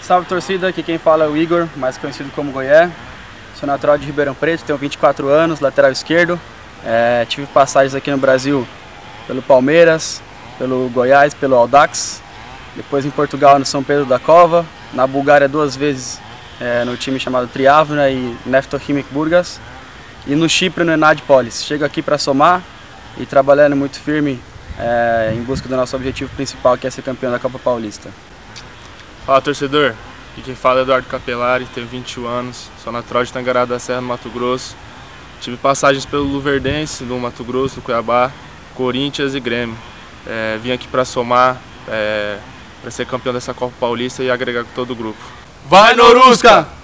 Salve torcida, aqui quem fala é o Igor, mais conhecido como Goié. Sou natural de Ribeirão Preto, tenho 24 anos, lateral esquerdo. Tive passagens aqui no Brasil pelo Palmeiras, pelo Goiás, pelo Audax. Depois em Portugal no São Pedro da Cova. Na Bulgária 2 vezes no time chamado Triavna e Neftochimic Burgas. E no Chipre no Enad Polis. Chego aqui para somar e trabalhando muito firme em busca do nosso objetivo principal, que é ser campeão da Copa Paulista. Fala torcedor, aqui quem fala é Eduardo Capelari, tenho 21 anos, sou natural de Tangará da Serra, no Mato Grosso. Tive passagens pelo Luverdense, no Mato Grosso, no Cuiabá, Corinthians e Grêmio. Vim aqui para somar, para ser campeão dessa Copa Paulista e agregar com todo o grupo. Vai, Norusca!